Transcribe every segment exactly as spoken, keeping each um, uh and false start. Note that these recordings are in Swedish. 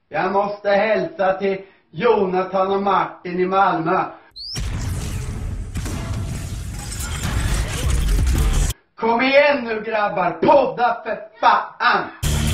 Jag måste hälsa till Jonathan och Martin i Malmö. Kom igen nu grabbar, podda för fan!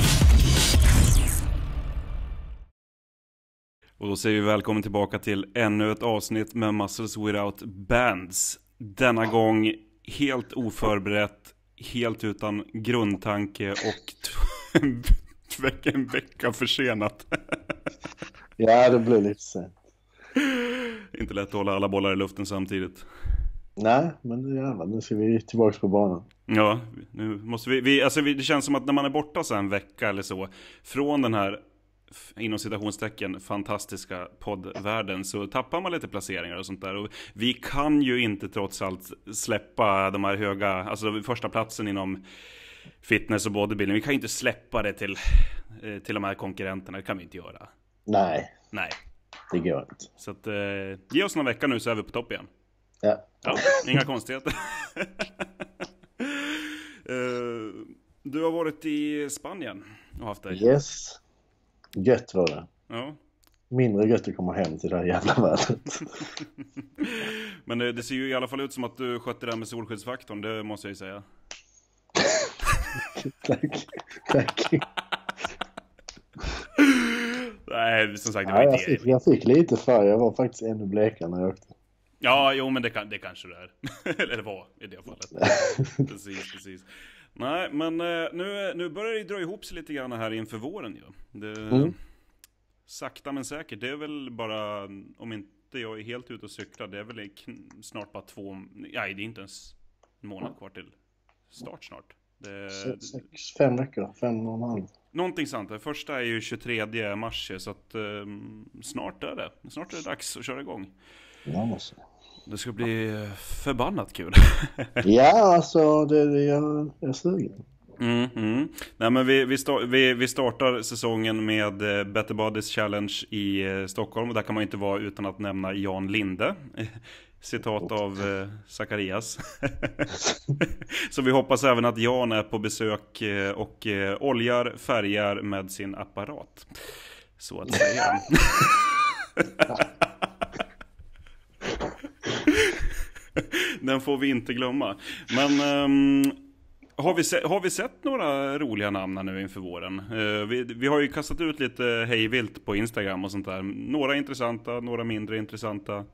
Och då säger vi välkommen tillbaka till ännu ett avsnitt med Muscles Without Bands. Denna gång helt oförberett, helt utan grundtanke och en vecka försenat. Ja, det blir lite sent. Inte lätt att hålla alla bollar i luften samtidigt. Nej, men jävlar, nu ska vi tillbaka på banan. Ja, nu måste vi, vi, alltså vi, det känns som att när man är borta så en vecka eller så från den här, inom citationstecken, fantastiska poddvärlden, så tappar man lite placeringar och sånt där. Och vi kan ju inte trots allt släppa de här höga, alltså första platsen inom fitness och bodybuilding. Vi kan ju inte släppa det till, till de här konkurrenterna, det kan vi inte göra. Nej, Nej. Det går inte. Så att, eh, ge oss några veckor nu så är vi på topp igen. Ja. Ja, inga konstigheter. uh, du har varit i Spanien och haft dig. Yes. Gött var det. Ja. Mindre gött att komma hem till det här jävla vädret. Men det, det ser ju i alla fall ut som att du skötte det här med solskyddsfaktorn, det måste jag ju säga. Tack. Tack. Nej, som sagt, det ja, var jag, inte... fick, jag fick lite färg, jag var faktiskt ännu blekare när jag åkte. Ja, jo, men det, kan, det kanske det är. Eller det var i det fallet. Precis, precis. Nej, men nu, nu börjar det dra ihop sig lite grann här inför våren. Ja. Det, mm. Sakta men säkert. Det är väl bara, om inte jag är helt ute och cyklar, det är väl snart bara två... Nej, det är inte ens en månad kvar till start snart. Det, Sex, fem veckor, fem och en halv. Någonting sant. Det första är ju tjugotredje mars, så att um, snart är det. Snart är det dags att köra igång. Ja, måste. Det ska bli förbannat kul. Ja, alltså det, det jag, jag är sugen. Mm, mm. Nej, men vi, vi, start, vi, vi startar säsongen med uh, Better Bodies Challenge i uh, Stockholm. Och där kan man inte vara utan att nämna Jan Linde. Citat av uh, Zacharias. Så vi hoppas även att Jan är på besök uh, och uh, oljar färgar med sin apparat. Så att säga. Den får vi inte glömma. Men um, har, vi se, har vi sett några roliga namn nu inför våren? Uh, vi, vi har ju kastat ut lite hejvilt på Instagram och sånt där. Några intressanta, några mindre intressanta.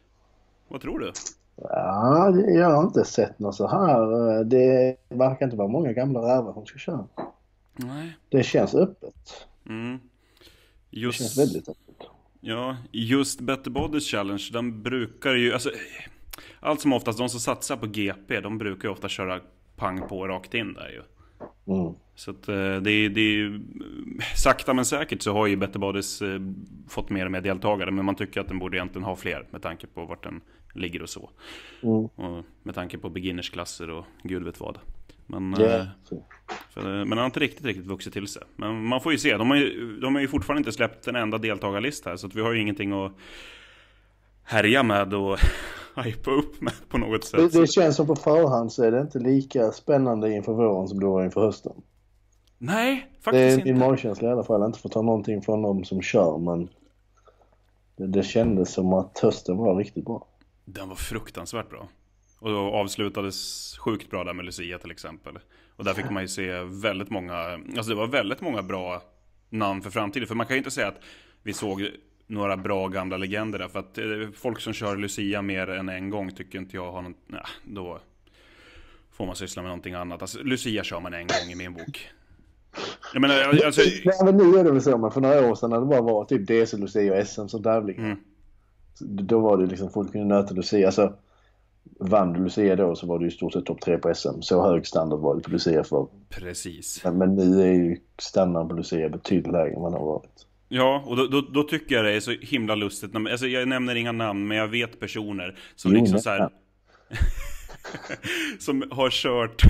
Vad tror du? Ja, jag har inte sett något så här. Det verkar inte vara många gamla rävar som ska köra. Nej. Det känns öppet. Mm. Just, det känns väldigt öppet. Ja, just Better Bodies Challenge, den brukar ju... Alltså, allt som oftast, de som satsar på G P, de brukar ju ofta köra pang på rakt in där ju. Mm. Så att det är, det är sakta men säkert så har ju Better Bodies eh, fått mer och mer deltagare, men man tycker att den borde egentligen ha fler med tanke på vart den ligger och så. Mm. Och med tanke på beginnersklasser och gud vet vad. Men, yeah. eh, för, men den har inte riktigt, riktigt vuxit till sig. Men man får ju se, de har ju, de har ju fortfarande inte släppt en enda deltagarlist här, så att vi har ju ingenting att härja med och hypa upp med på något sätt. Det, det känns som på förhand så är det inte lika spännande inför våren som det var inför hösten. Nej, faktiskt det är inte. Det är min magkänsla i alla fall. Inte för att ta någonting från dem som kör, men det, det kändes som att hösten var riktigt bra. Den var fruktansvärt bra. Och då avslutades sjukt bra där med Lucia till exempel. Och där fick man ju se väldigt många, alltså det var väldigt många bra namn för framtiden. För man kan ju inte säga att vi såg några bra gamla legender där. För att folk som kör Lucia mer än en gång tycker inte jag har något, nej, då får man syssla med någonting annat. Alltså Lucia kör man en gång i min bok. Jag menar, alltså... Nej, men nu är det väl så, men för några år sedan när det bara var typ D C, Lucia och S M som tävling. Mm. Då var det liksom, folk kunde nöta Lucia. Alltså, vann du Lucia då så var det ju stort sett topp tre på S M. Så hög standard var det på Lucia för. Precis. Men, men nu är ju standard på Lucia betydligt lägre än vad det har varit. Ja, och då, då, då tycker jag det är så himla lustigt. Alltså, jag nämner inga namn, men jag vet personer som jo, liksom så här... som har kört...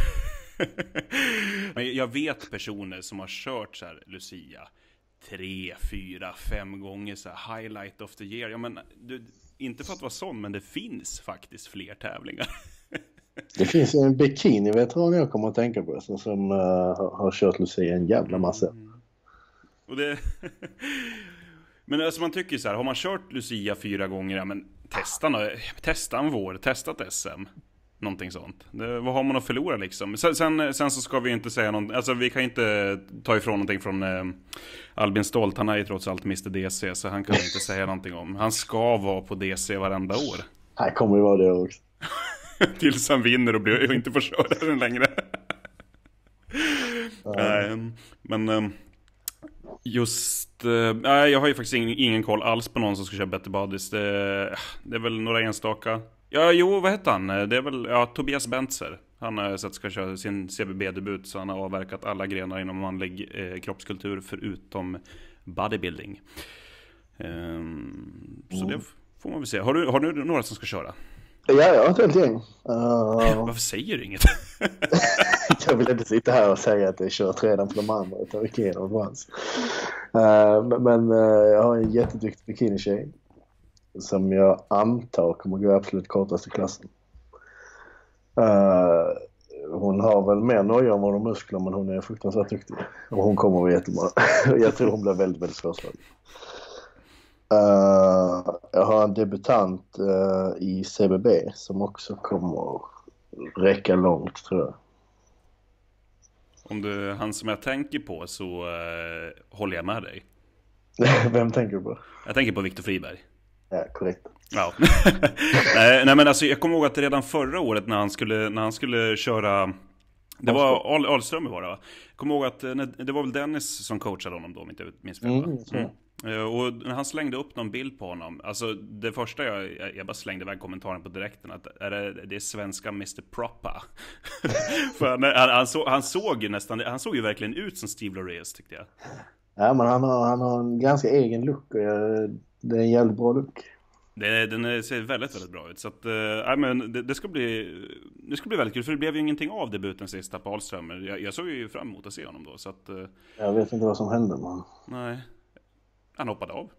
Jag vet personer som har kört så här Lucia tre, fyra, fem gånger så här highlight of the year. Ja, men du, inte för att vara sån, men det finns faktiskt fler tävlingar. Det finns en bikini-veteran jag kommer att tänka på så, som uh, har, har kört Lucia en jävla massa. Mm. Och det... Men alltså man tycker så här, har man kört Lucia fyra gånger, ja men testa, testa en vår, testat S M. Någonting sånt. Det, vad har man att förlora liksom? Sen, sen, sen så ska vi inte säga någonting, alltså vi kan inte ta ifrån någonting från eh, Albin Stolt, han är ju trots allt mister D C, så han kan inte säga någonting om. Han ska vara på D C varenda år. Han kommer ju vara det också. Tills han vinner och, blir, och inte får köra den längre. Nej, uh, men um, just uh, nej, jag har ju faktiskt ingen, ingen koll alls på någon som ska köra Better Bodies. Det, det är väl några enstaka. Ja, jo, vad heter han? Det är väl ja, Tobias Bentzer. Han har sett ska köra sin C B B-debut, så han har avverkat alla grenar inom manlig eh, kroppskultur förutom bodybuilding. Um, så mm. det får man väl se. Har du, har du några som ska köra? Ja, jag har ett helt gäng. Uh... Varför säger du inget? Jag vill inte sitta här och säga att jag kört redan på de andra, utan vi kan ge dem chans. Uh, men uh, jag har en jätteduktig bikini-tjej som jag antar kommer gå absolut kortaste klassen. Uh, hon har väl mer nöja om de muskler, men hon är fruktansvärt duktig. Och hon kommer att vara jättebra. Jag tror hon blir väldigt, väldigt svårslagen. Uh, jag har en debutant uh, i C B B som också kommer räcka långt, tror jag. Om du han som jag tänker på, så uh, håller jag med dig. Vem tänker du på? Jag tänker på Viktor Friberg. Ja, korrekt. Ja. nej, nej men alltså jag kommer ihåg att redan förra året när han skulle, när han skulle köra, det var Al, Ahlström var det va? Jag kommer ihåg att när, det var väl Dennis som coachade honom då, om inte jag minns fel. Mm, mm. Och när han slängde upp någon bild på honom, alltså det första jag, jag bara slängde iväg kommentaren på direkten, att är det, det är svenska mister Proper. För han, han, han, så, han såg ju nästan, han såg ju verkligen ut som Steve Loreas, tyckte jag. Ja, men han har, han har en ganska egen look, och jag, det är en jävligt bra look. Det, den ser väldigt, väldigt bra ut. Så att, äh, men det, det, ska bli, det ska bli väldigt kul, för det blev ju ingenting av debuten sista på Ahlström. Jag, jag såg ju fram emot att se honom då. Så att, äh, jag vet inte vad som hände, man. Nej, han hoppade av.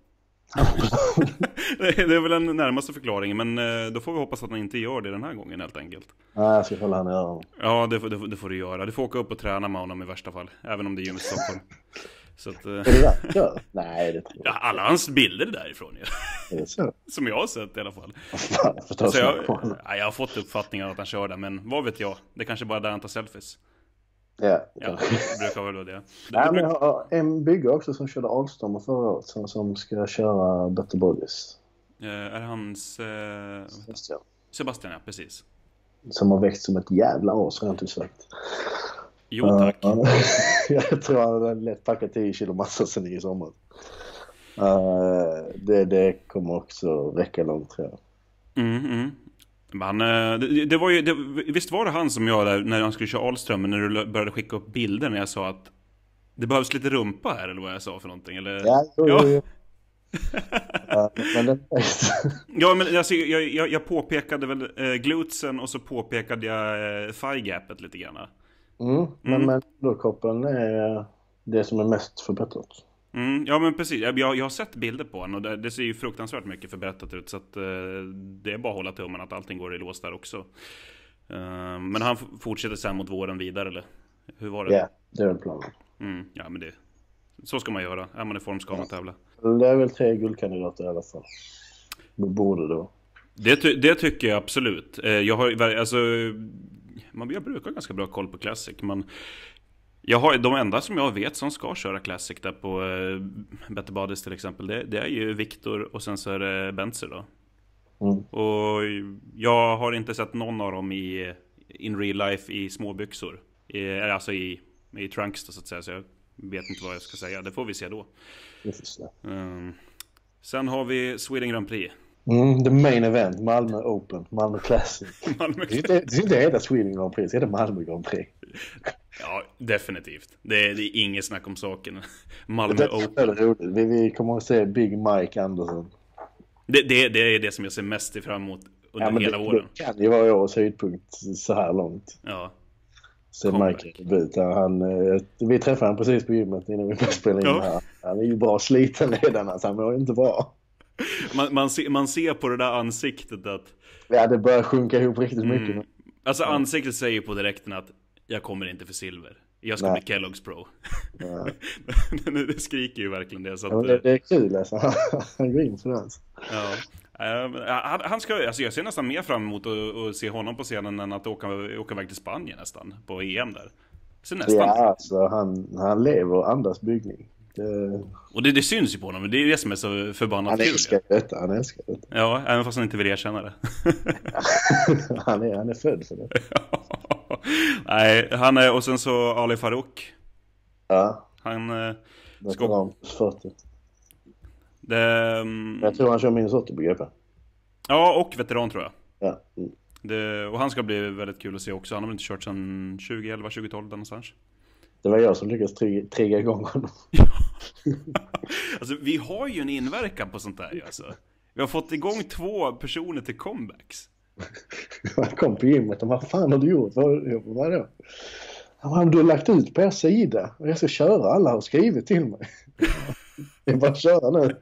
det, det är väl den närmaste förklaringen, men äh, då får vi hoppas att han inte gör det den här gången helt enkelt. Nej, jag ska kolla han göra. Ja, det, det, det får du göra. Du får åka upp och träna med honom i värsta fall, även om det är gym i Stockholm. Så att, är det rätt? Ja. Nej, det tror jag. Ja, alla hans bilder därifrån ju. Är det så? Som jag har sett i alla fall. Jag, så jag, ja, jag har fått uppfattningen att han kör där, men vad vet jag? Det kanske bara är där han tar selfies. Ja, ja det brukar väl vara det. det, Nej, det bruk... men jag har en bygge också som körde Ahlström förra året, som, som ska köra Better Bodies. Eh, är hans... Eh... Sebastian. Sebastian, ja, precis. Som har växt som ett jävla as, rent ut sagt. Jo, tack. Uh, jag tror han har lätt packat tio kilo massa sen i sommar. Uh, det, det kommer också räcka långt, tror jag. Mm, mm. Men, det, det var ju, det, visst var det han som jag där, när han skulle köra Ahlström, när du började skicka upp bilder när jag sa att det behövs lite rumpa här, eller vad jag sa för någonting, eller? Ja, jo, ja. Jo, jo. uh, men det... ja, men alltså, jag, jag, jag påpekade väl eh, glutsen, och så påpekade jag eh, thigh-gapet lite grann. Mm, men, mm. men underkroppen är det som är mest förbättrat. Mm, ja, men precis. Jag, jag har sett bilder på honom, och det, det ser ju fruktansvärt mycket förbättrat ut. Så att, eh, det är bara att hålla tummen att allting går i lås där också. Uh, men han fortsätter sen mot våren vidare, eller? Hur var det? Ja, det är väl planen. Mm, ja, men det... Så ska man göra. Är man i form ska man tävla. Det är väl tre guldkandidater i alla fall. Det borde det vara. Det, ty- det tycker jag absolut. Eh, jag har, alltså... Man, jag brukar ha ganska bra koll på Classic, men... Jag har, de enda som jag vet som ska köra Classic där på eh, Better Bodies till exempel, det, det är ju Viktor, och sen så är det Bentzer då. Mm. Och jag har inte sett någon av dem i in real life i småbyxor. I, alltså i, i trunks då, så att säga. Så jag vet inte vad jag ska säga. Det får vi se då. Um, sen har vi Sweden Grand Prix. Mm, the main event, Malmö Open, Malmö Classic. Malmö Classic. Det är inte heta Sweden Grand Prix, det är Malmö Grand Prix. Ja, definitivt. Det är, det är inget snack om saken. Malmö det Open. Är roligt. Vi, vi kommer att se Big Mike Andersson. Det, det, det är det som jag ser mest fram emot under ja, hela det, våren. Det kan ju vara årets höjdpunkt så här långt. Ja. Så Mike debut. Han, vi träffade han precis på gymmet innan vi började spela in ja. här. Han är ju bra sliten redan, alltså han var inte bra. Man, man, ser, man ser på det där ansiktet att... Ja, det börjar sjunka ihop riktigt mycket. Mm. Alltså ansiktet säger på direkten att jag kommer inte för silver. Jag ska Nej. bli Kellogg's Pro. Ja. Det skriker ju verkligen det. Så att, Ja, det, det är kul alltså. Han går in för det. ja. Uh, han, han ska, alltså jag ser nästan mer fram emot att, att se honom på scenen än att åka, åka iväg till Spanien nästan, på E M där. Så nästan. Ja, alltså han, han lever och andas byggning. Det... Och det, det syns ju på honom, det är det som är så förbannat han kul. älskar ja. detta, han älskar detta. Ja, även fast han inte vill erkänna det. han, är, han är född för det. Nej, han är, och sen så Ali Farouk. Ja. Han uh, ska... fyrtio. Det, um... Jag tror han kör minus åttio på G P. Ja, och veteran tror jag. Ja. Mm. Det, och han ska bli väldigt kul att se också. Han har väl inte kört sedan tjugo elva tjugo tolv där någonstans. Det var jag som lyckades trigga igång honom. Alltså vi har ju en inverkan på sånt där alltså. Vi har fått igång två personer till comebacks. Han kom på gymmet och vad fan har du gjort? Vad, vad då? Han, du har lagt ut på er sida och jag ska köra, alla har skrivit till mig. Jag bara köra nu.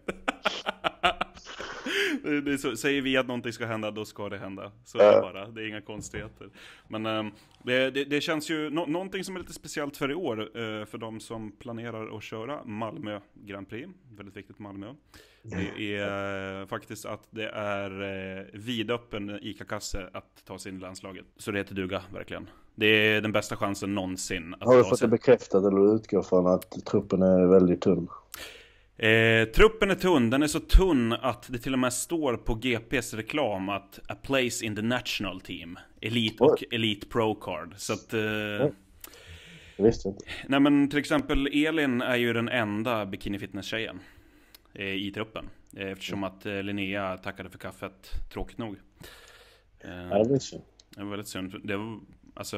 Det, det så, säger vi att någonting ska hända, då ska det hända. Så är det bara, det är inga konstigheter. Men um, det, det, det känns ju no, någonting som är lite speciellt för i år, uh, för de som planerar att köra Malmö Grand Prix. Väldigt viktigt Malmö. Det är uh, faktiskt att det är uh, vidöppen ICA-kasse att ta sig in i landslaget. Så det heter duga, verkligen. Det är den bästa chansen någonsin att har du ta fått sig. det bekräftat eller utgår från att truppen är väldigt tunn? Eh, truppen är tunn, den är så tunn att det till och med står på G P:s reklam att a place in the national team, Elite och Elite Pro Card. Så att eh, jag visste inte. Nej men till exempel Elin är ju den enda bikini fitness tjejen eh, i truppen, eh, eftersom att eh, Linnea tackade för kaffet, tråkigt nog. Eh, Ja, det är synd. Det var väldigt synd. Det var alltså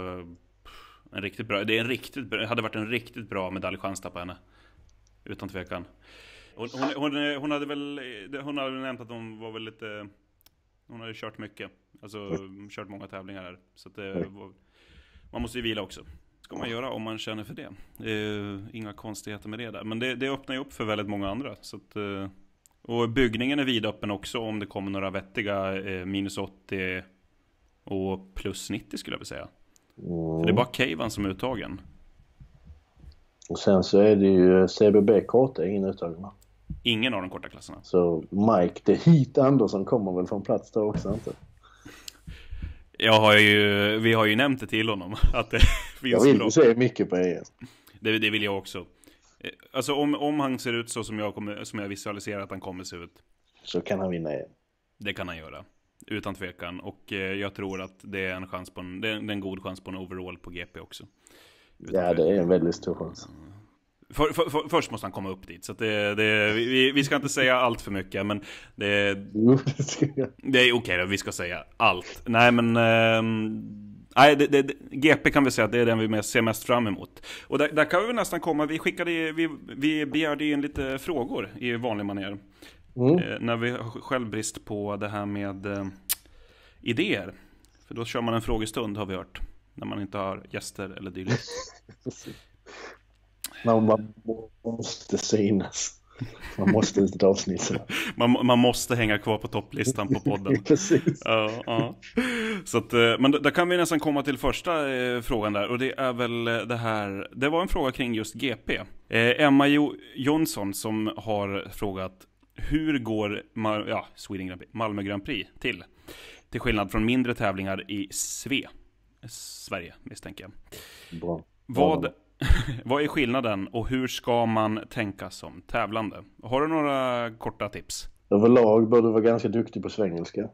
en riktigt bra, det är en riktigt bra, hade varit en riktigt bra medaljchans på henne. Utan tvekan. Hon, hon, hon, hon hade väl hon hade nämnt att hon var väl lite, hon hade kört mycket. Alltså mm. kört många tävlingar här. Så att det var, man måste ju vila också. Ska man göra om man känner för det. Det är inga konstigheter med det där. Men det, det öppnar ju upp för väldigt många andra. Så att, och byggningen är vidöppen också om det kommer några vettiga minus åttio och plus nittio skulle jag vilja säga. Mm. För det är bara Keivan som är uttagen. Och sen så är det ju C B B-korta, ingen uttagning. Ingen av de korta klasserna. Så Mike, det hit Andersson kommer väl från plats då också, inte? Jag har ju, vi har ju nämnt det till honom att det finns. Jag vill bra. se mycket på er. Det, det vill jag också. Alltså om, om han ser ut så som jag, kommer, som jag visualiserar att han kommer se ut. Så kan han vinna igen. Det kan han göra. Utan tvekan. Och eh, jag tror att det är en chans på en, det är en god chans på en overall på G P också. Utan ja, det är en väldigt stor chans. För, för, för, först måste han komma upp dit. Så att det, det, vi, vi ska inte säga allt för mycket. Men det, det är okej okay, vi ska säga allt. Nej men eh, nej, det, det, G P kan vi säga att det är den vi ser mest fram emot. Och där, där kan vi nästan komma. Vi skickade, vi, vi begärde in lite frågor i vanlig manér. Mm. Eh, när vi har självbrist på det här med eh, idéer. För då kör man en frågestund har vi hört. När man inte har gäster eller dylikt. Man, man måste synas. Man måste ut ett avsnitt. man, man måste hänga kvar på topplistan på podden. Precis. Ja, ja. Så att, men där kan vi nästan komma till första eh, frågan där. Och det är väl det här. Det var en fråga kring just G P. Eh, Emma jo- Jonsson som har frågat. Hur går Mal- ja, Sweden Grand Prix, Malmö Grand Prix till? Till skillnad från mindre tävlingar i Sve. Sverige misstänker jag. Bra. Vad, vad är skillnaden och hur ska man tänka som tävlande? Har du några korta tips? Överlag bör du vara ganska duktig på svengelska.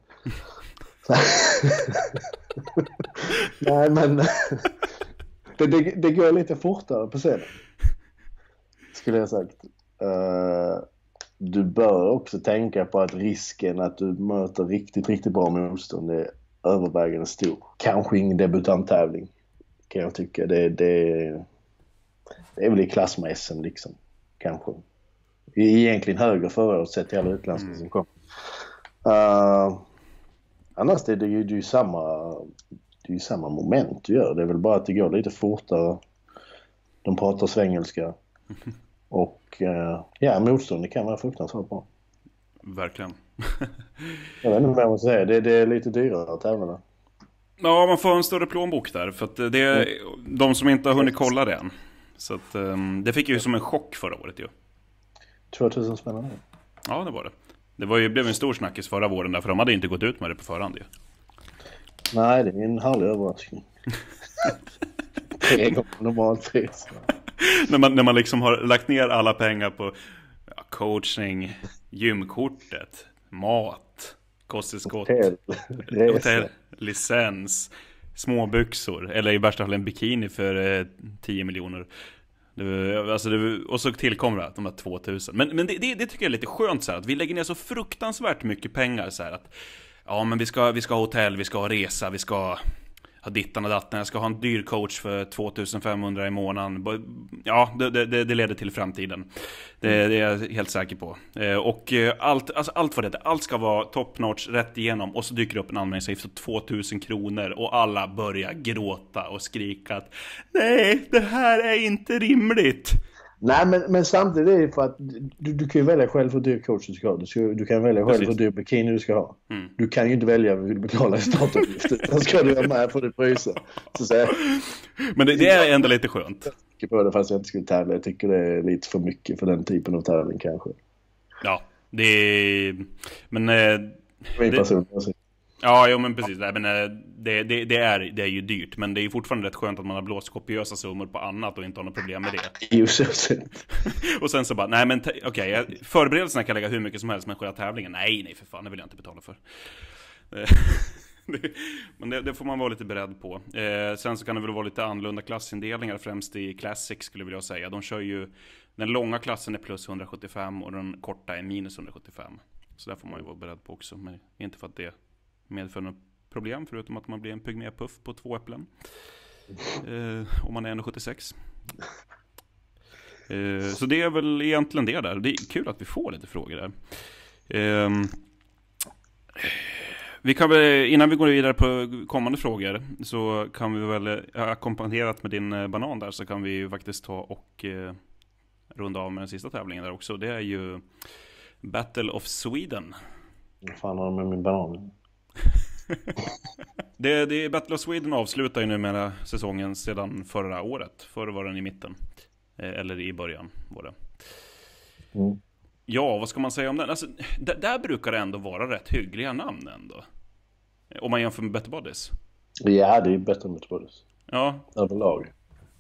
Nej men det, det, det går lite fortare på scenen. Skulle jag sagt. Uh, du bör också tänka på att risken att du möter riktigt, riktigt bra motstånd är övervägande stor. Kanske ingen debutanttävling kan jag tycka. Det, det, det är väl i klass med S M liksom. Kanske. Egentligen högre förra året sett till alla utländska mm. som kom. Uh, annars är det ju, det är ju samma det är ju samma moment du gör. Det är väl bara att det går lite fortare. De pratar svengelska. Och uh, ja, motståndet kan vara fruktansvärt bra. Verkligen. Jag vet inte vad jag måste säga. Det, det är lite dyrare att tävla. Ja, man får en större plånbok där. För att det är mm. de som inte har hunnit kolla det än. Så att, um, det fick ju som en chock förra året ju. tvåtusen spännande. Ja, det var det. Det var ju, blev en stor snackis förra våren där, för de hade inte gått ut med det på förhand ju. Nej, det är en härlig överraskning. Tre gånger normalt pris. när, man, när man liksom har lagt ner alla pengar på ja, coaching, gymkortet, mat, kosttillskott, hotell, hotell, licens, småbyxor, eller i värsta fall en bikini för eh, tio miljoner. Det, alltså det, och så tillkommer det de här tvåtusen. Men, men det, det, det tycker jag är lite skönt så här, att vi lägger ner så fruktansvärt mycket pengar så här, att ja, men vi ska, vi ska ha hotell, vi ska ha resa, vi ska ha dittan och datten, jag ska ha en dyr coach för tvåtusenfemhundra i månaden. Ja, det, det, det leder till framtiden. Det, det är jag helt säker på. Och allt, alltså allt vad det är, allt ska vara top notch rätt igenom. Och så dyker det upp en anmälningsavgift för tvåtusen kronor. Och alla börjar gråta och skrika att nej, det här är inte rimligt. Nej, men, men samtidigt är det för att du, du kan ju välja själv hur dyr coach du ska ha. Du, ska, du kan välja själv hur dyr bikini du ska ha. Mm. Du kan ju inte välja vad du vill betala i startavgift. Då ska du vara med på det priset. Så, så, men det, det är ändå lite skönt. Jag tycker på det fast jag inte skulle tävla. Jag tycker det är lite för mycket för den typen av tävling kanske. Ja, det är... Men... Eh, Min det... person, alltså. Ja, jo, men precis. Nej, men, det, det, det, är, det är ju dyrt. Men det är ju fortfarande rätt skönt att man har blåst kopiösa summor på annat och inte har något problem med det. Jo, så sent. Och sen så bara, nej men okej, okay, förberedelserna kan lägga hur mycket som helst, men själva tävlingen, nej, nej för fan, det vill jag inte betala för. Men det, det får man vara lite beredd på. Eh, sen så kan det väl vara lite annorlunda klassindelningar, främst i Classic skulle jag vilja säga. De kör ju, den långa klassen är plus hundrasjuttiofem och den korta är minus hundrasjuttiofem. Så där får man ju vara beredd på också, men inte för att det medför något problem, förutom att man blir en pygmépuff på två äpplen. Eh, om man är en komma sjuttiosex. Eh, så det är väl egentligen det där. Det är kul att vi får lite frågor där. Eh, vi kan väl, innan vi går vidare på kommande frågor, så kan vi väl, ackompanjerat med din eh, banan där, så kan vi ju faktiskt ta och eh, runda av med den sista tävlingen där också. Det är ju Battle of Sweden. Vad fan har de med min banan? det, det Battle of Sweden avslutar ju nu med säsongen sedan förra året. Förr var den i mitten. Eller i början var det. Mm. Ja, vad ska man säga om den? Alltså, d- där brukar det ändå vara rätt hyggliga namn ändå. Om man jämför med Better Bodies. Ja, det är bättre med Better Bodies. Ja. Överlag.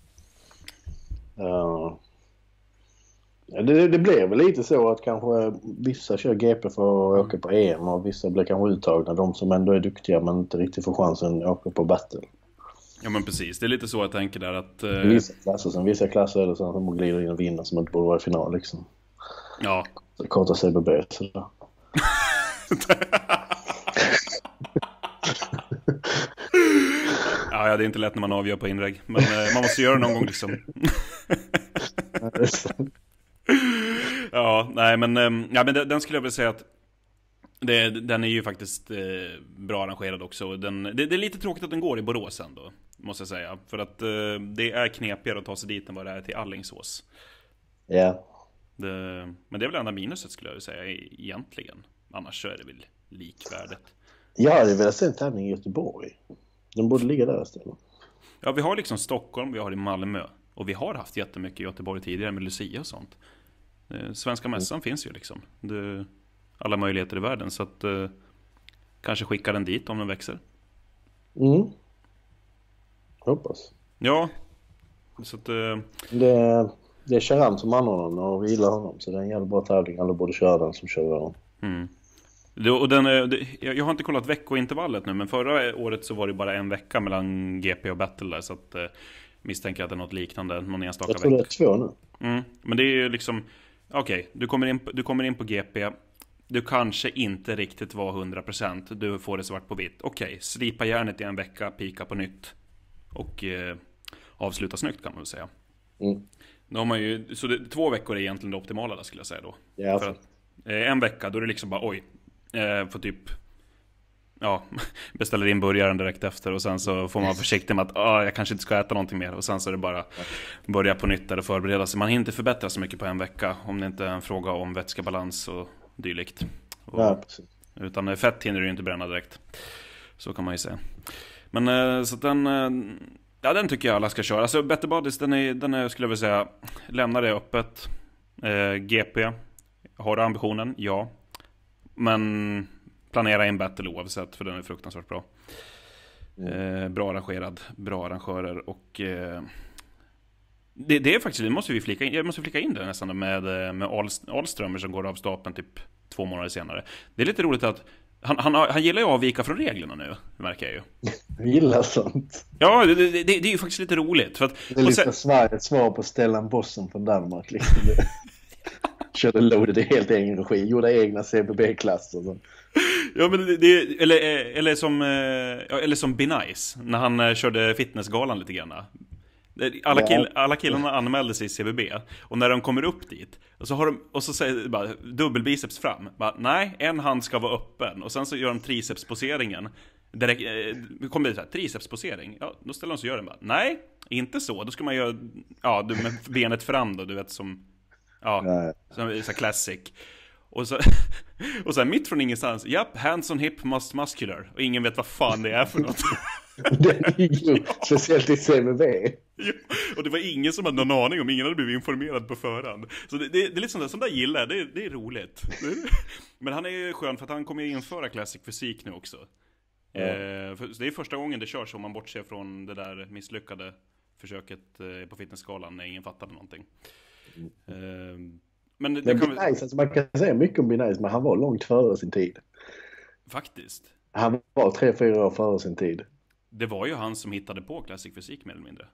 Uh, det, det blev väl lite så att kanske vissa kör G P för att åka på E M och vissa blir kanske uttagna. De som ändå är duktiga men inte riktigt får chansen åka på Battle. Ja, men precis. Det är lite så jag tänker där att... Uh... Vissa klasser, sen vissa klasser är det så att de glider in och vinner som inte borde vara i final liksom. Ja. Så korta C B B sådär. Ja, ja, det är inte lätt när man avgör på inlägg. Men eh, man måste göra det någon gång liksom. Ja, nej men, eh, ja, men den skulle jag vilja säga att det, den är ju faktiskt eh, bra arrangerad också. Den, det, det är lite tråkigt att den går i Borås ändå, måste jag säga. För att eh, det är knepigare att ta sig dit än vad det är till Alingsås. Ja. Yeah. Det, men det är väl enda minuset skulle jag vilja säga egentligen. Annars så är det väl likvärdigt. Ja, det är väl en tävling i Göteborg. Den borde ligga där istället. Ja, vi har liksom Stockholm, vi har i Malmö. Och vi har haft jättemycket i Göteborg tidigare med Lucia och sånt. Svenska mässan mm. finns ju liksom. Det, alla möjligheter i världen. Så att eh, kanske skicka den dit om den växer. Mm. Hoppas. Ja. Så att, eh... det, det är Charan som anordnar den och vi gillar honom. Så det är en jävla bra tävling. Alla borde köra den som kör den. Mm. Det, och den, det, jag har inte kollat veckointervallet nu. Men förra året så var det bara en vecka mellan G P och Battle där. Så att eh, misstänker att det är något liknande. Någon enstaka jag tror vecka. Det är två nu. Mm. Men det är ju liksom... Okej, okay, du, kommer in, du kommer in på G P. Du kanske inte riktigt var hundra procent. Du får det svart på vitt. Okej, okay, slipa järnet i en vecka, pika på nytt. Och eh, avsluta snyggt kan man väl säga. Mm. Då har man ju, så det, två veckor är egentligen det optimala där, skulle jag säga då. Ja, för att, eh, en vecka, då är det liksom bara oj. Eh, för typ... Ja, beställer in burgaren direkt efter. Och sen så får man vara försiktig med att ah, jag kanske inte ska äta någonting mer. Och sen så är det bara börja på nytt eller förbereda sig. Man hinner inte förbättra så mycket på en vecka. Om det inte är en fråga om vätskebalans och dylikt. Och, ja, precis. utan fett hinner du inte bränna direkt. Så kan man ju säga. Men eh, så att den, eh, ja, den tycker jag alla ska köra. Alltså Better Buddies, den är, den är, skulle jag vilja säga, lämna det öppet. eh, G P, har du ambitionen? Ja. Men planera in battle oavsett, för den är fruktansvärt bra. eh, Bra arrangerad, bra arrangörer. Och eh, det, det är faktiskt, det måste vi flika in, jag måste flika in det nästan med, med Ahlströmer som går av stapeln typ två månader senare. Det är lite roligt att Han, han, han gillar ju att avvika från reglerna nu, märker jag ju. Jag gillar sånt. Ja, det, det, det, det är ju faktiskt lite roligt. För att, det är lite sen, Sveriges svar på Stellan Bossen från Danmark. Liksom. Körde loaded i helt egen regi. Gjorde egna C B B-klasser. Ja, men det, det, eller, eller, som, eller som Be Nice, när han körde fitnessgalan lite grann. Alla, kill, alla killarna anmälde sig i C B B. Och när de kommer upp dit, och så, har de, och så säger de bara dubbelbiceps fram, bara, nej, en hand ska vara öppen. Och sen så gör de tricepsposeringen. Direkt, eh, kommer det så här, tricepsposering. Ja, då ställer de sig och gör den bara, nej, inte så. Då ska man göra, ja, du, med benet fram då, du vet, som, ja, som så classic. Och så, och så här, mitt från ingenstans, japp, hands on hip must muscular. Och ingen vet vad fan det är för något. Den är ju speciellt i C B B. Ja, och det var ingen som hade någon aning om, ingen hade blivit informerad på förhand. Så det, det, det är lite sånt där, som där gillar, det, det är roligt. Men han är ju skön för att han kommer införa classic fysik nu också. Ja. eh, för, så det är första gången det körs, om man bortser från det där misslyckade försöket eh, på fitnessskalan när ingen fattade någonting. eh, Men det, det kan vi... nice, alltså man kan säga mycket om Be Nice, men han var långt före sin tid. Faktiskt. Han var tre, fyra år före sin tid. Det var ju han som hittade på classic fysik mer eller mindre.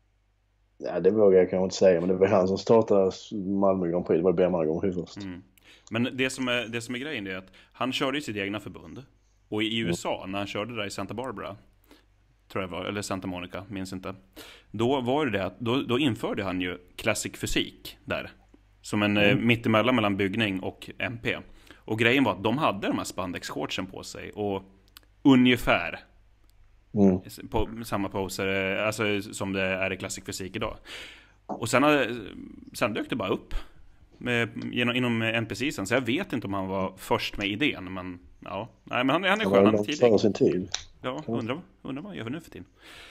Ja, det vågar jag kanske inte säga, men det var han som startade Malmö Grand Prix. Det var Björn Margom först. Mm. Men det som, är, det som är grejen är att han körde i sitt egna förbund. Och i U S A, mm. när han körde där i Santa Barbara, tror jag var, eller Santa Monica, minns inte. Då var det att, då, då införde han ju classic fysik där. Som en mm. mittemellan mellan byggning och M P. Och grejen var att de hade de här spandex-shortsen på sig. Och ungefär mm. på samma poser, alltså som det är i classic fysik idag. Och sen, sen dök det bara upp med, genom, inom N P C sen. Så jag vet inte om han var först med idén. Men ja, nej, men han, han är skön. Han tidig. Sin tid. Ja, undrar, undrar vad han gör nu för tiden.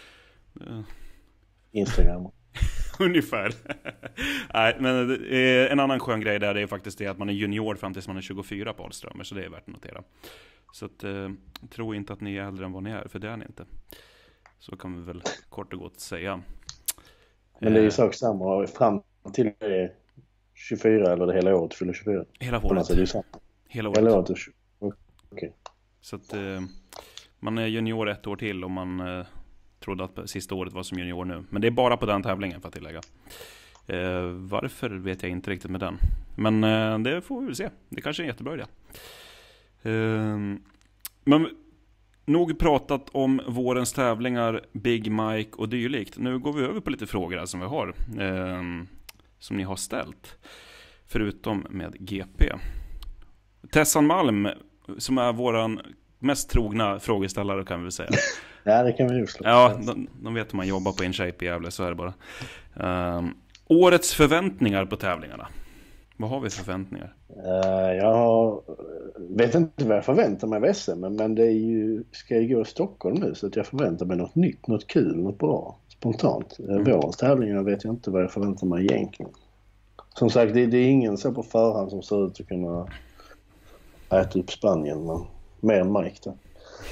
Instagram. Ungefär. Nej, men eh, en annan skön grej där, det är faktiskt det att man är junior fram tills man är tjugofyra på Ahlströmer, så det är värt att notera. Så att, eh, tro inte att ni är äldre än vad ni är, för det är ni inte. Så kan vi väl kort och gott säga. Men det är ju sak samma fram till det tjugofyra, eller det hela året fyller tjugofyra. Hela året. Alltså, det är samma. Hela året. Hela året. Okej. Okay. Så att eh, man är junior ett år till om man eh, trodde att sista året var som junior nu. Men det är bara på den tävlingen, för att tillägga. Eh, varför vet jag inte riktigt med den. Men eh, det får vi väl se. Det kanske är en jättebra idé. Eh, men nog pratat om vårens tävlingar, Big Mike och dylikt. Nu går vi över på lite frågor här som vi har. Eh, som ni har ställt. Förutom med G P. Tessan Malm, som är våran mest trogna frågeställare, kan vi väl säga. Ja, det kan vi ju slå. Ja, de, de vet hur man jobbar på InShape i Gävle, så är det bara. Um, årets förväntningar på tävlingarna. Vad har vi för förväntningar? Uh, jag vet inte vad jag förväntar mig av S M, men, men det är ju, ska jag gå i Stockholm nu, så att jag förväntar mig något nytt, något kul, något bra, spontant. Mm. Vårens tävlingar vet jag inte vad jag förväntar mig egentligen. Som sagt, det, det är ingen så på förhand som ser ut att kunna äta upp Spanien, men mer än Mike då.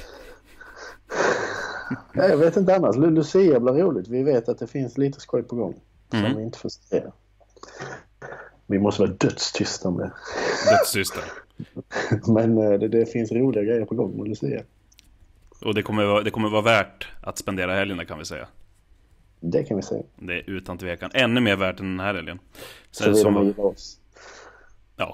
Jag vet inte annars. Lucia blir roligt. Vi vet att det finns lite skoj på gång som mm. vi inte får se. Vi måste vara dödstysta om det. Dödstysta. Men det, det finns roliga grejer på gång med Lucia. Och det kommer, vara, det kommer vara värt att spendera helgen, kan vi säga. Det kan vi säga. Det är utan tvekan ännu mer värt än den här helgen. Så, så vi som... oss. Ja.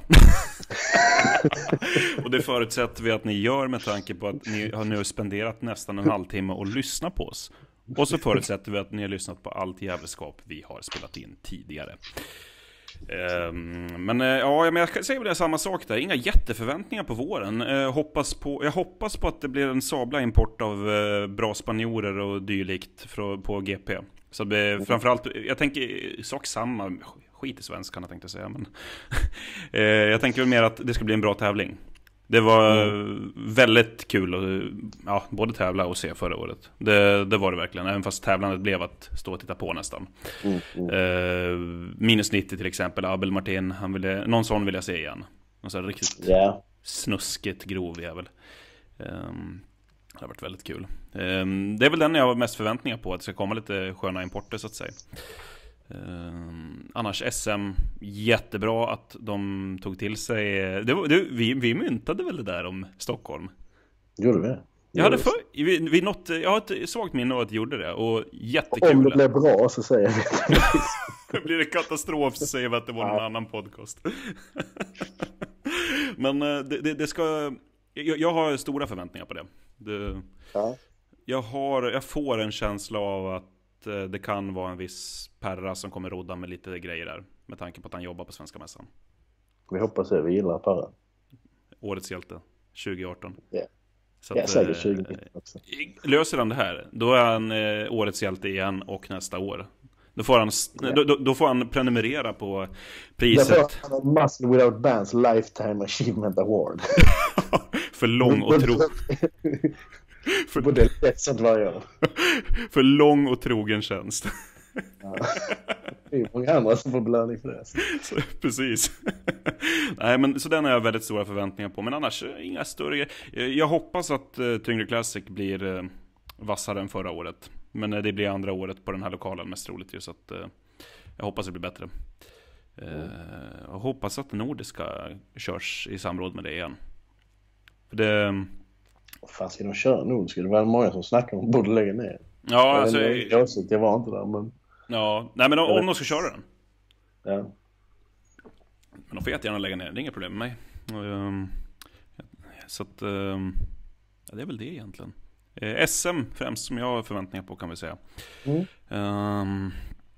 Och det förutsätter vi att ni gör med tanke på att ni har nu spenderat nästan en halvtimme och lyssnat på oss. Och så förutsätter vi att ni har lyssnat på allt jävelskap vi har spelat in tidigare. Um, men uh, ja, men jag säger väl det, samma sak där. Inga jätteförväntningar på våren. uh, hoppas på, Jag hoppas på att det blir en sabla import av uh, bra spanjorer och dylikt för, på G P. Så det, framförallt, jag tänker sak samma, skit i svenskan jag tänkte säga, men uh, jag tänker väl mer att det ska bli en bra tävling. Det var mm. väldigt kul att ja, både tävla och se förra året. Det, det var det verkligen, även fast tävlandet blev att stå och titta på nästan. Mm, mm. Eh, minus nittio till exempel, Abel Martin, han ville, någon sån vill jag se igen. Någon sån riktigt yeah. snuskigt grov jävel. Eh, det har varit väldigt kul. Eh, det är väl den jag har mest förväntningar på, att det ska komma lite sköna importer så att säga. Uh, annars S M, jättebra att de tog till sig det, var, det, vi, vi myntade väl det där om Stockholm. Gjorde vi? Jag hade för, vi, vi något, jag har ett svagt minne av att gjorde det. Och jättekul. Om det blev bra så säger vi. Blir det katastrof så säger vi att det var en ja. annan podcast. Men det, det, det ska jag, jag har stora förväntningar på det, det ja. jag, har, jag får en känsla av att det kan vara en viss Perra som kommer rodda med lite grejer där, med tanke på att han jobbar på Svenska Mässan. Vi hoppas att vi gillar Perra. Årets hjälte tjugo arton. Yeah. Så ja, att, säkert tjugo också. Löser han det här, då är han eh, årets hjälte igen och nästa år. Då får han, yeah. då, då får han prenumerera på priset. Då får han Muscle Without Bands Lifetime Achievement Award. För lång och tro. För, på det sättet varje år. För lång och trogen tjänst. Ja. Det är många andra som får belöning för det. Så, precis. Nej, men så den har jag väldigt stora förväntningar på. Men annars inga större. Jag hoppas att uh, Tyngre Classic blir uh, vassare än förra året. Men uh, det blir andra året på den här lokalen mest troligt ju, så att uh, jag hoppas det blir bättre. Uh, mm. Jag hoppas att Nordiska körs i samråd med det igen. För det... Fan, ska de köra Nordiska? Det var många som snackade om att borde lägga ner. Ja, alltså... Jag, jag var inte där, men... Ja, nej men om, om de ska köra den. Ja. Men de får jättegärna lägga ner, det är inga problem med mig. Um, så att... Um, ja, det är väl det egentligen. Eh, S M främst som jag har förväntningar på, kan vi säga. Mm. Um,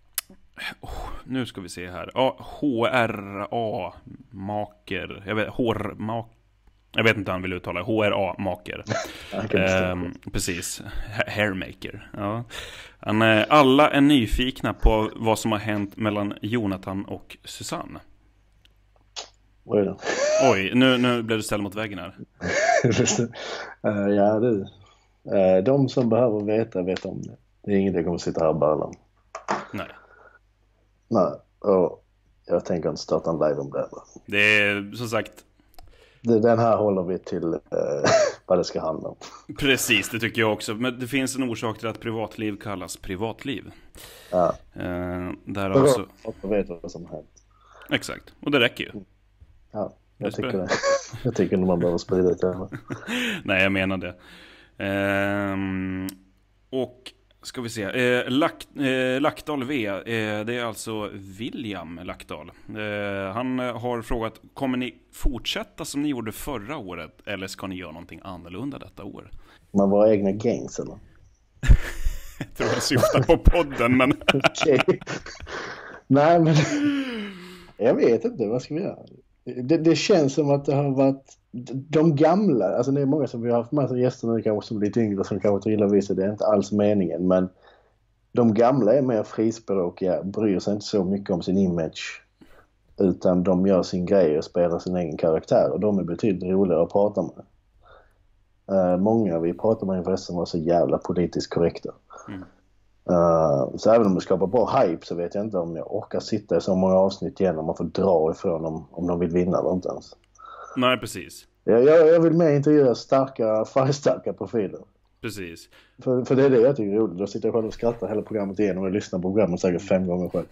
oh, nu ska vi se här. Ja, H R A-maker. Jag vet, hårmaker. Jag vet inte hur han vill uttala H R A-maker. eh, precis. Hairmaker. Ja. Han, alla är nyfikna på vad som har hänt mellan Jonathan och Susanne. Oj då. Oj, nu, nu blev du ställd mot väggen här. uh, ja, du. Uh, de som behöver veta vet om det. Det är inget jag kommer sitta här och börla. Nej. Nej, och jag tänker inte starta en live om det. Det är som sagt... Den här håller vi till uh, vad det ska handla om. Precis, det tycker jag också. Men det finns en orsak till att privatliv kallas privatliv. Ja. Uh, där alltså... Jag vet vad som har hänt. Exakt, och det räcker ju. Ja, jag tycker det. Jag tycker nog man behöver sprida det till henne. Nej, jag menar det. Uh, och ska vi se. Eh, Lack, eh, Lackdal V. Eh, det är alltså William Lackdal. Eh, han har frågat: kommer ni fortsätta som ni gjorde förra året, eller ska ni göra någonting annorlunda detta år? Man var egna gangs eller? Jag tror jag syftar på podden, men... Okej. Okay. Nej, men... Jag vet inte, vad ska vi göra? Det, det känns som att det har varit de gamla, alltså det är många som vi har haft massa gäster nu kanske som lite yngre som kanske gillar vissa, det är inte alls meningen, men de gamla är mer frispråkiga, bryr sig inte så mycket om sin image, utan de gör sin grej och spelar sin egen karaktär, och de är betydligt roligare att prata med. Uh, många vi pratar med förresten var så jävla politiskt korrekta. Mm. Uh, så även om det skapar bra hype så vet jag inte om jag orkar sitta i så många avsnitt igen om man får dra ifrån dem om de vill vinna eller inte ens. Nej, precis. Jag, jag, jag vill mer intervjua starka, färgstarka profiler. Precis. För, för det är det jag tycker är roligt. Då sitter jag själv och skrattar hela programmet igenom och lyssnar på programmet säkert fem gånger själv.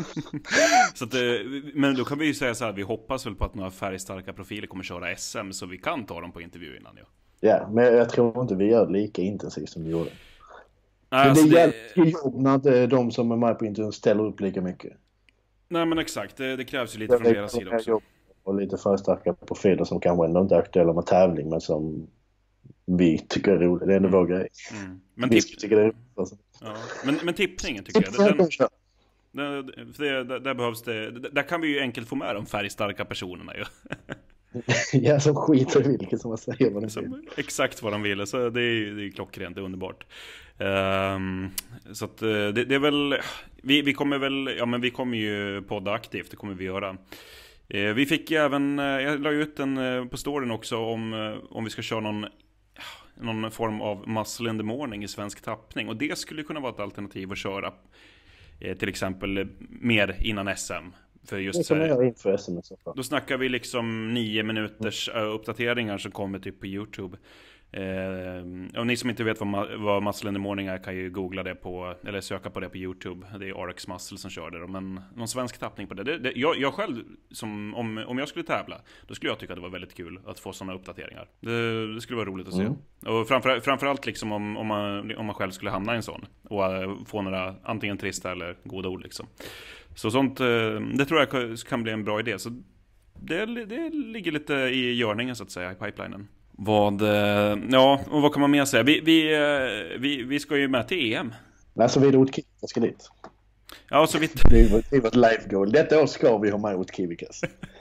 Så att, men då kan vi ju säga så här, vi hoppas väl på att några färgstarka profiler kommer köra S M så vi kan ta dem på intervju innan. Ja, ja, men jag tror inte vi gör det lika intensivt som vi gjorde. Nej, men alltså det det... hjälper jobb när inte de som är med på intervjun ställer upp lika mycket. Nej, men exakt. Det, det krävs ju lite från deras sida också. Och lite för starka profiler som kanske ändå inte är aktuella med tävling, men som vi tycker är roligt. Det är ändå mm. vår grej. Mm. Men, vi tipp... tycker det är roligt, alltså. Ja. men, men tippningen tycker jag. Den, den, det, det, där behövs det. Där kan vi ju enkelt få med de färgstarka personerna ju. Ja, som skiter i vilket som man säger vad de vill. Exakt vad de vill. Så det är, det är klockrent, det är underbart. Um, så att det, det är väl vi, vi kommer väl ja men vi kommer ju podda aktivt, det kommer vi göra. Eh, vi fick även, eh, jag la ut en eh, på storyn också om, eh, om vi ska köra någon, någon form av muscle in the morning i svensk tappning. Och det skulle kunna vara ett alternativ att köra eh, till exempel eh, mer innan S M. För just det kan man göra inför S M i så fall. Då snackar vi liksom nio minuters mm. uppdateringar som kommer typ på YouTube. Eh, och ni som inte vet vad, vad Muscle in the Morning är kan ju googla det på, eller söka på det på YouTube. Det är R X Muscle som kör det. Men någon svensk tappning på det, det, det jag, jag själv, som, om, om jag skulle tävla, då skulle jag tycka att det var väldigt kul att få sådana uppdateringar. Det, det skulle vara roligt att se. Mm. Och framför, framförallt liksom om, om, man, om man själv skulle hamna i en sån och uh, få några antingen trista eller goda ord liksom. Så sånt, uh, det tror jag kan bli en bra idé. Så det, det ligger lite i görningen så att säga, i pipelinen. Vad, ja, och vad kan man mer säga? Vi, vi, vi, vi ska ju med till E M. Alltså vi är Otkivikas ska dit. Ja, så vi... Det är vårt live goal. Detta år ska vi ha med Otkivikas.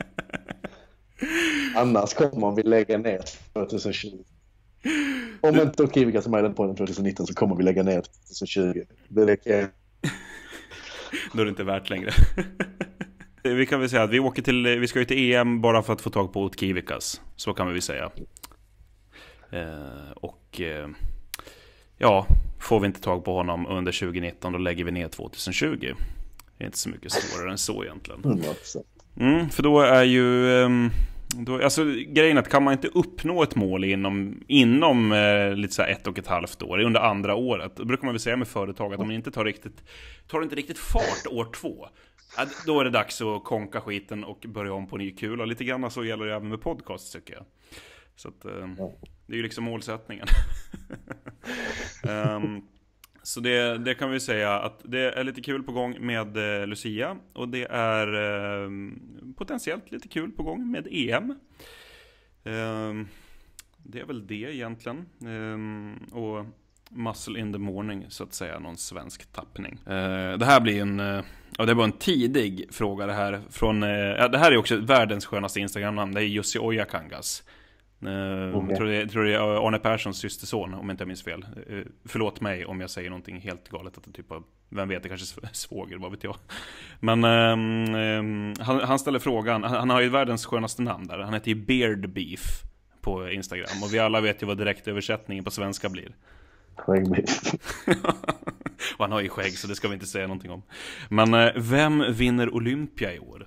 Annars kommer vi lägga ner tjugohundratjugo. Om inte Otkivikas är med på den tjugonitton så kommer vi lägga ner tjugohundratjugo. Det räcker. Då är det inte värt längre. Vi kan väl säga att vi åker till, vi ska ju till E M bara för att få tag på Otkivikas. Så kan vi väl säga. Eh, och eh, ja, får vi inte tag på honom under tjugonitton, då lägger vi ner tjugohundratjugo. Det är inte så mycket svårare än så egentligen. Mm, för då är ju då, alltså grejen att kan man inte uppnå ett mål inom, inom eh, lite så här ett och ett halvt år under andra året, då brukar man väl säga med företag att om man inte tar riktigt tar inte riktigt fart år två, då är det dags att konka skiten och börja om på ny kul. Och lite grann så gäller det även med podcast tycker jag. Så att, eh, det är ju liksom målsättningen. um, så det, det kan vi säga att det är lite kul på gång med eh, Lucia. Och det är eh, potentiellt lite kul på gång med E M. Um, det är väl det egentligen. Um, och Muscle in the Morning så att säga, någon svensk tappning. Uh, det här blir en uh, och det var en tidig fråga det här från, uh, ja, det här är också världens skönaste Instagram-namn. Det är Jussi Ojakangas. Uh, okay. Jag tror det, jag tror det är Arne Perssons systerson om jag inte minns fel. Uh, förlåt mig om jag säger någonting helt galet, att det typ av, vem vet, det kanske svåger, vad vet jag. Men um, um, han, han ställer frågan, han, han har ju världens skönaste namn där. Han heter ju Beard Beef på Instagram och vi alla vet ju vad direktöversättningen på svenska blir. Skäggbeef. Och han har ju skägg så det ska vi inte säga någonting om. Men uh, vem vinner Olympia i år?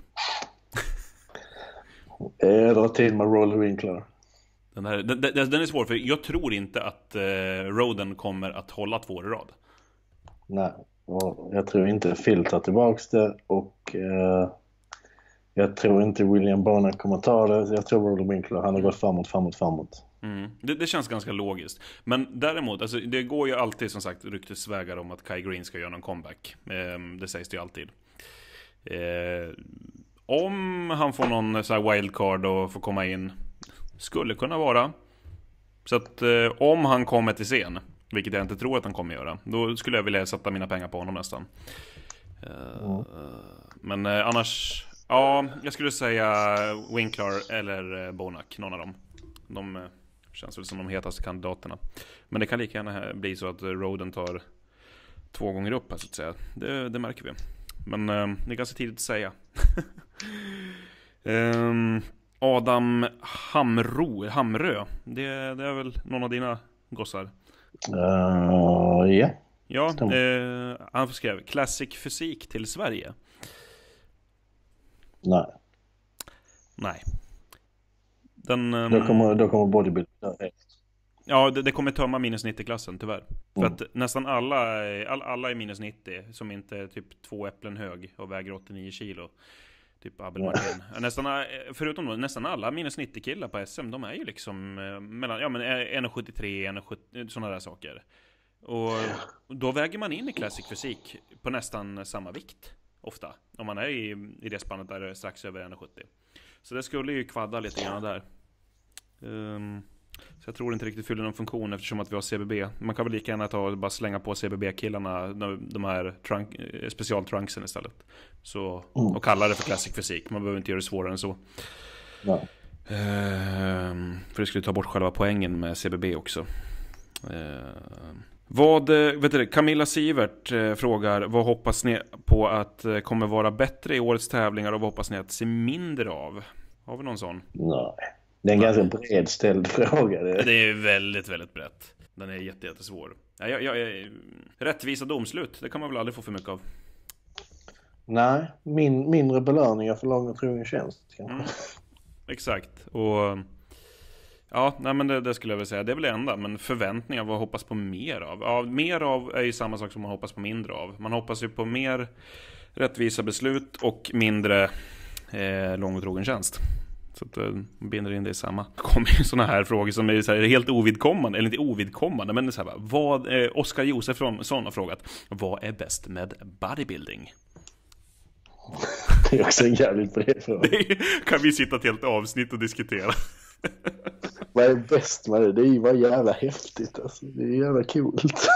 Jag drar till med Roller Winkler. Den, här, den, den är svår för jag tror inte att eh, Roden kommer att hålla två år i rad. Nej, och jag tror inte Phil tar tillbaks det och eh, jag tror inte William Bonner kommer ta det. Jag tror Roller Winkler, han har gått framåt, framåt, framåt. Mm. Det, det känns ganska logiskt. Men däremot, alltså, det går ju alltid som sagt ryktesvägar om att Kai Green ska göra någon comeback. Eh, det sägs det ju alltid. Eh, om han får någon så här wildcard och får komma in, skulle kunna vara. Så att eh, om han kommer till scen, vilket jag inte tror att han kommer göra, då skulle jag vilja sätta mina pengar på honom nästan. Uh, mm. Men eh, annars, ja, jag skulle säga Winkler eller eh, Bonac, någon av dem. De eh, känns väl som de hetaste kandidaterna. Men det kan lika gärna bli så att Roden tar två gånger upp här, så att säga. Det, det märker vi. Men eh, det är ganska tidigt att säga. um, Adam Hamro, Hamrö, det, det är väl någon av dina gossar? Uh, yeah. Ja, eh, han skrev Classic fysik till Sverige. Nej. Nej. Den, um, då kommer, då kommer bodybuilding. Ja, det, det kommer tömma minus nittio-klassen tyvärr. För mm. att nästan alla, all, alla är minus nittio, som inte är typ två äpplen hög och väger åttionio kilo. Typ Abel Martin. Nästan, förutom då, nästan alla minus nittio killar på S M, de är ju liksom mellan, ja men en komma sjuttiotre, en komma sjuttio, sådana där saker. Och då väger man in i Classic fysik på nästan samma vikt ofta. Om man är i, i det spannet där det är strax över en komma sjuttio. Så det skulle ju kvadda lite grann där. Um, så jag tror inte riktigt fyller någon funktion eftersom att vi har C B B. Man kan väl lika gärna ta bara slänga på C B B-killarna de, de här trunk, specialtrunksen istället. Så, mm. och kalla det för Classic fysik. Man behöver inte göra det svårare än så. Ja. Um, för det skulle ta bort själva poängen med C B B också. Uh, Vad, vet du, Camilla Sivert eh, frågar, vad hoppas ni på att eh, kommer vara bättre i årets tävlingar och vad hoppas ni att se mindre av? Har vi någon sån? Nej, det är en Nej. ganska bred ställd fråga. Det. det är väldigt, väldigt brett. Den är jätte, jättesvår. Ja, jag, jag, rättvisa domslut, det kan man väl aldrig få för mycket av. Nej, min, mindre belöningar för lång och trogen tjänst kanske. Mm. Exakt, och ja, nej men det, det skulle jag väl säga. Det är väl det enda, men förväntningar, vad hoppas på mer av? Ja, mer av är ju samma sak som man hoppas på mindre av. Man hoppas ju på mer rättvisa beslut och mindre eh, lång och trogen tjänst. Så att man binder in det i samma. Det kommer ju sådana här frågor som är, så här, är helt ovidkommande, eller inte ovidkommande, men det är så här, vad, eh, Oskar Josefsson har frågat, vad är bäst med bodybuilding? Det är också en jävligt bred fråga. Det kan vi sitta ett helt avsnitt och diskutera. Vad är bäst med det? Det är ju bara jävla häftigt alltså. Det är jävla coolt.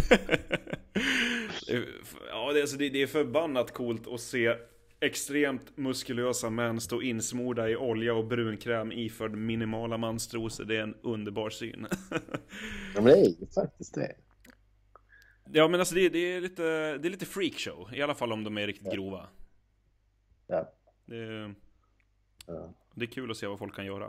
Ja, det är, alltså, det, det är förbannat coolt att se extremt muskulösa män stå insmorda i olja och brunkräm iförd minimala manstrosor. Det är en underbar syn. Ja, men det är ju faktiskt det. Ja, men alltså det, det, är lite, det är lite freakshow. I alla fall om de är riktigt ja. grova. Ja. Det, ja. Det är kul att se vad folk kan göra.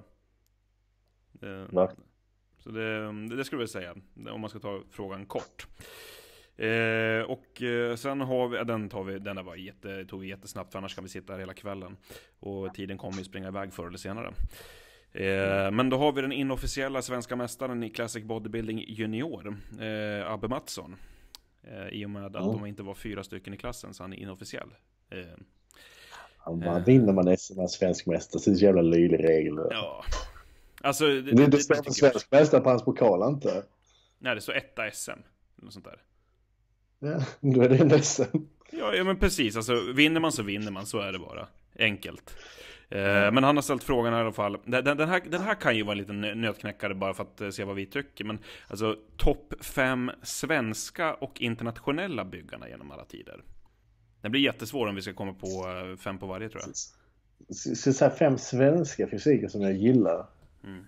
Det, ja. Så det, det skulle jag säga, om man ska ta frågan kort. Eh, och eh, sen har vi, den tar vi, den där var jätte, tog vi jättesnabbt, för annars kan vi sitta här hela kvällen. Och tiden kommer ju springa iväg förr eller senare. Eh, men då har vi den inofficiella svenska mästaren i Classic Bodybuilding Junior, eh, Abbe Mattsson. Eh, I och med att mm. de inte var fyra stycken i klassen, så han är inofficiell. Eh, Han bara, vinner man S M som svensk mästare så är det jävla löjlig regel. Ja. Alltså, det, det, det, det står en svensk mästare på hans pokal, inte? Nej, det står etta S M. Något sånt där. Ja, då är det en S M. Ja, ja, men precis. Alltså, vinner man så vinner man. Så är det bara. Enkelt. Eh, men han har ställt frågan här i alla fall. Den, den, här, den här kan ju vara en liten nötknäckare bara för att se vad vi tycker. Men alltså, topp fem svenska och internationella byggarna genom alla tider. Det blir jättesvårt om vi ska komma på fem på varje, tror jag. Så, så här fem svenska fysiker som jag gillar. Mm.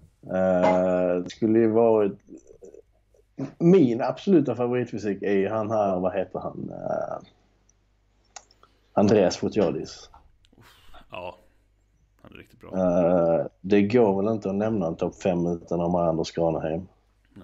Uh, skulle ju vara min absoluta favoritfysik är han här, vad heter han? Uh, Andreas Fotiadis. Ja, han är riktigt bra. Uh, det går väl inte att nämna en topp fem utan om Anders Graneheim. Nej.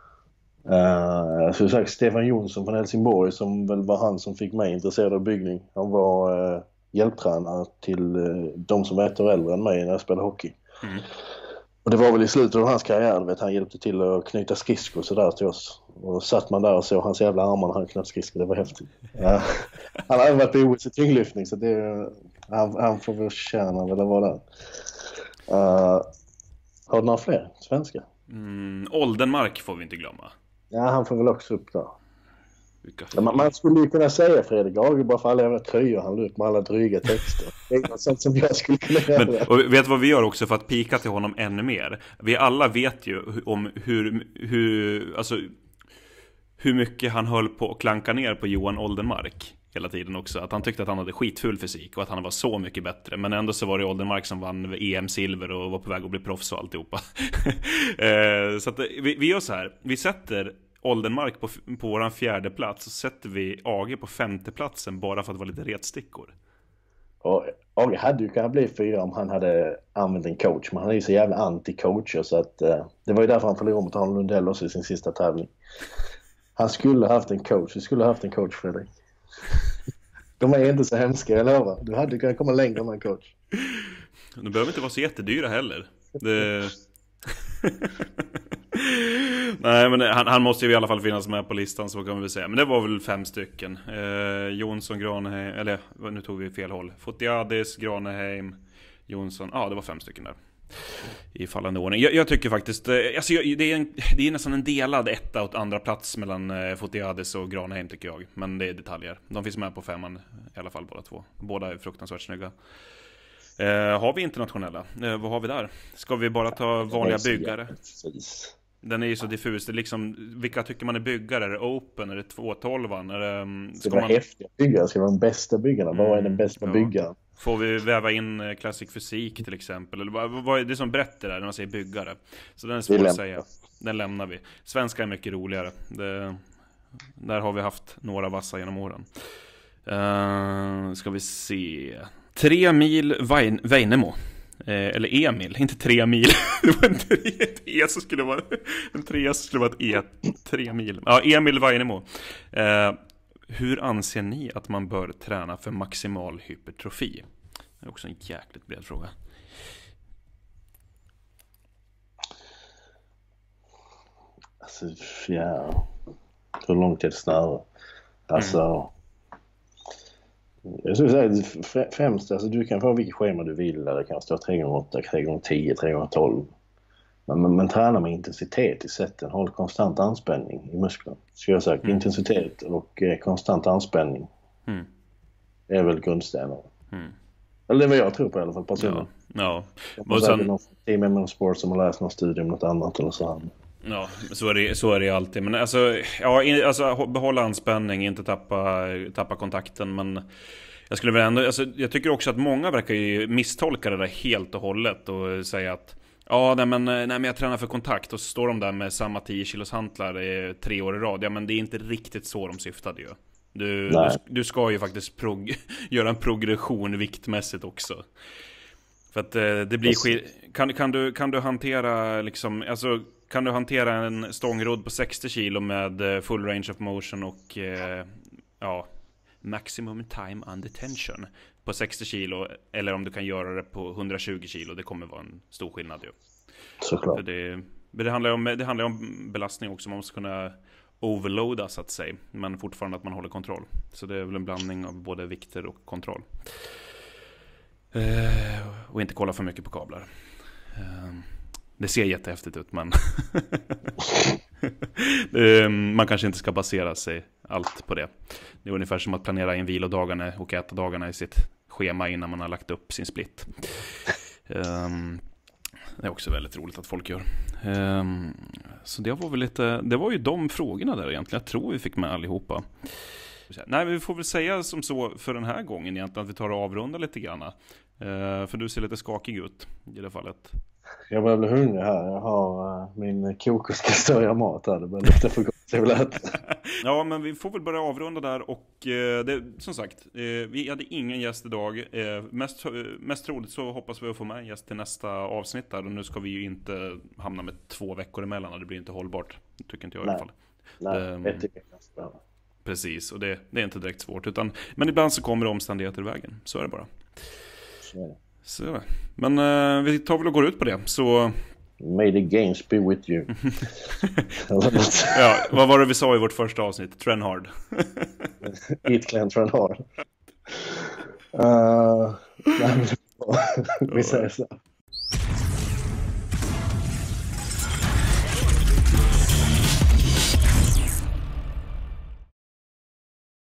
Uh, så sagt Stefan Jonsson från Helsingborg, som väl var han som fick mig intresserad av byggning. Han var uh, hjälptränare till uh, de som var ett år äldre än mig när jag spelade hockey. Mm. Och det var väl i slutet av hans karriär, vet, han hjälpte till att knyta skridskor så där till oss. Och satt man där och såg hans jävla armar när han knöt skridskor, det var häftigt. Ja. Han har varit på O S i tyngdlyftning, så det, han, han får väl tjäna väl att vara där. Uh, har du några fler svenska? Mm, Oldenmark får vi inte glömma. Ja, han får väl också upp där. Ja, man, man skulle ju kunna säga Fredrik Hage bara för alla jävla tröjor han la ut med alla dryga texter. Det är något sånt som jag skulle kunna göra. Men, och vet vad vi gör också för att pika till honom ännu mer? Vi alla vet ju om hur, hur, alltså, hur mycket han höll på att klanka ner på Johan Oldenmark hela tiden också. Att han tyckte att han hade skitfull fysik och att han var så mycket bättre. Men ändå så var det Oldenmark som vann E M-silver och var på väg att bli proffs och alltihopa. Så att vi, vi gör så här. Vi sätter Oldenmark på, på våran fjärde plats, så sätter vi A G på femte platsen bara för att vara lite retstickor. Och A G hade ju kunnat bli fyra om han hade använt en coach, men han är ju så jävla anti-coacher, så att uh, det var ju därför han förlorade mot Arne Lundell också i sin sista tävling. Han skulle ha haft en coach, vi skulle ha haft en coach, Fredrik. De är inte så hemska, jag lovar. Du hade kunnat komma längre med en coach. De behöver inte vara så jättedyra heller. Det... Nej, men han, han måste ju i alla fall finnas med på listan, så kan vi säga. Men det var väl fem stycken. eh, Jonsson, Graneheim, eller nu tog vi fel håll. Fotiadis, Graneheim, Jonsson. Ja, det var fem stycken där i fallande ordning. Jag, jag tycker faktiskt eh, alltså, jag, det, är en, det är nästan en delad etta åt andra plats mellan eh, Fotiadis och Graneheim, tycker jag. Men det är detaljer. De finns med på femman i alla fall, båda två. Båda är fruktansvärt snygga. Eh, har vi internationella? Eh, vad har vi där? Ska vi bara ta vanliga byggare? Precis. Den är ju så diffus. Det är liksom, vilka tycker man är byggare? Är det Open? Är det tvåhundratolv? Är det, ska det vara man... häftiga byggare? Ska det vara de bästa byggarna? Mm, vad är den bästa ja. byggaren? Får vi väva in klassisk fysik till exempel? Eller vad, vad är det som berättar där när man säger byggare? Så den är svår att säga. Den lämnar vi. Svenska är mycket roligare. Det, där har vi haft några vassa genom åren. Uh, ska vi se. Tre mil Vain, Veinemo. Eh, eller Emil, inte tre mil. Det var en tre, ett E som skulle vara en tre som skulle vara ett E. Tre mil. Ja, Emil Veinemo. Eh, hur anser ni att man bör träna för maximal hypertrofi? Det är också en jäkligt bred fråga. Alltså, ja. Hur långt är det snarare? Alltså... Mm. Jag skulle säga främst, alltså du kan få vilket schema du vill, där det kan stå tre gånger åtta, tre gånger tio, tre gånger tolv. Men, men, men träna med intensitet i sätten, håll konstant anspänning i musklerna. Så jag sagt, mm. intensitet och eh, konstant anspänning mm. är väl grundstenar. Mm. Eller det är vad jag tror på i alla fall personligen. Ja. Ja. Och sen någon team M M Sport som har läst någon studie om något annat eller så här. Ja, så är det, så är det alltid. Men alltså, ja, in, alltså behålla anspänning, inte tappa, tappa kontakten. Men jag skulle väl ändå, alltså, jag tycker också att många verkar ju misstolka det där helt och hållet och säga att ja, nej men, nej, men jag tränar för kontakt och så står de där med samma tio kilos hantlar i tre år i rad. Ja, men det är inte riktigt så de syftade ju. Du, du, du ska ju faktiskt prog- göra en progression viktmässigt också. För att eh, det blir sk- kan, kan, du, kan du hantera liksom, alltså kan du hantera en stångrodd på sextio kilo med full range of motion och eh, ja, maximum time under tension på sextio kilo, eller om du kan göra det på hundratjugo kilo, det kommer vara en stor skillnad ju. Såklart. För det, det handlar om det handlar om belastning också, man måste kunna overloada så att säga, men fortfarande att man håller kontroll. Så det är väl en blandning av både vikter och kontroll. Eh, och inte kolla för mycket på kablar. Eh, det ser jättehäftigt ut, men eh, man kanske inte ska basera sig allt på det. Det är ungefär som att planera in vilodagarna och äta dagarna i sitt schema innan man har lagt upp sin split. Eh, det är också väldigt roligt att folk gör. Eh, så det var väl lite, det var ju de frågorna där egentligen. Jag tror vi fick med allihopa. Nej, vi får väl säga som så för den här gången egentligen att vi tar och avrundar lite grann. Uh, för du ser lite skakig ut i det fallet. Jag börjar bli hungrig här. Jag har uh, min kokoskastöja mat här. Det börjar lukta för gott. Jag vill äta. Ja, men vi får väl börja avrunda där. Och uh, det, som sagt, uh, vi hade ingen gäst idag. Uh, mest, uh, mest troligt så hoppas vi att få med en gäst till nästa avsnitt där. Och nu ska vi ju inte hamna med två veckor emellan. Det blir inte hållbart. Det tycker inte jag. Nej. I alla fall. Nej, um, jag tycker jag. Precis, och det, det är inte direkt svårt. Utan, men ibland så kommer omständigheter i vägen. Så är det bara. Så. Så. Men uh, vi tar väl och går ut på det. Så... May the games be with you. Ja, vad var det vi sa i vårt första avsnitt? Tren hard. Eat clean, tren hard. Uh, nej, vi säger så.